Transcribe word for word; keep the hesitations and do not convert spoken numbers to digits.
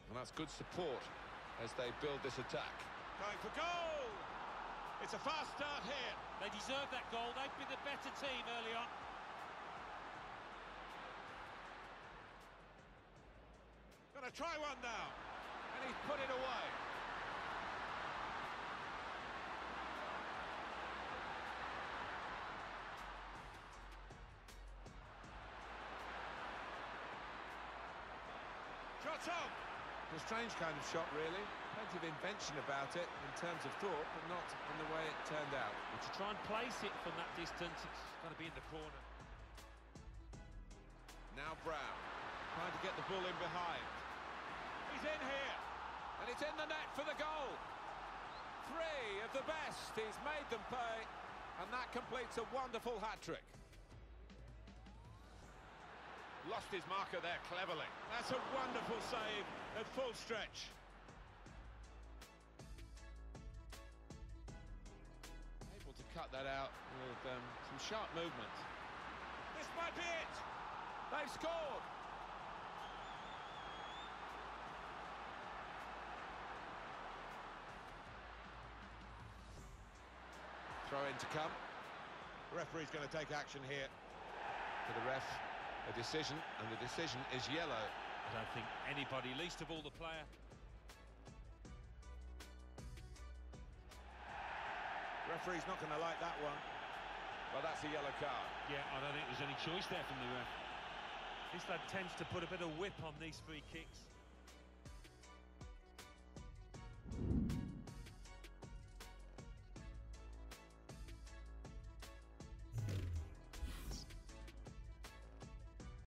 And that's good support as they build this attack. Going for goal! It's a fast start here. They deserve that goal. They've been the better team early on. Gonna try one now. And he's put it away. Shots on! A strange kind of shot, really. Plenty of invention about it in terms of thought, but not in the way it turned out. And to try and place it from that distance, it's got to be in the corner. Now Brown, trying to get the ball in behind. He's in here! And it's in the net for the goal! Three of the best, he's made them pay, and that completes a wonderful hat-trick. Lost his marker there cleverly. That's a wonderful save at full stretch. Able to cut that out with um, some sharp movement. This might be it! They've scored! Throw in to come. The referee's going to take action here. For the ref, a decision, and the decision is yellow. I don't think anybody, least of all the player. Referee's not going to like that one. Well, that's a yellow card. Yeah, I don't think there's any choice there from the ref. This lad tends to put a bit of whip on these free kicks.